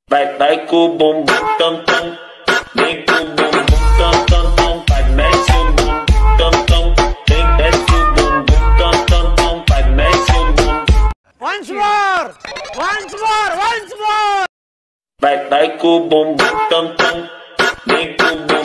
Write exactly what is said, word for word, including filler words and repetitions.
Vai, vai com o bumbum tam tam, vem com o bumbum tam tam tam, vai mexe o bumbum tam tam, vem desce o bumbum tam tam tam, vai mexe o bumbum. Once more, once more, once more. Vai, vai com o bumbum tam tam, vem com o bumbum.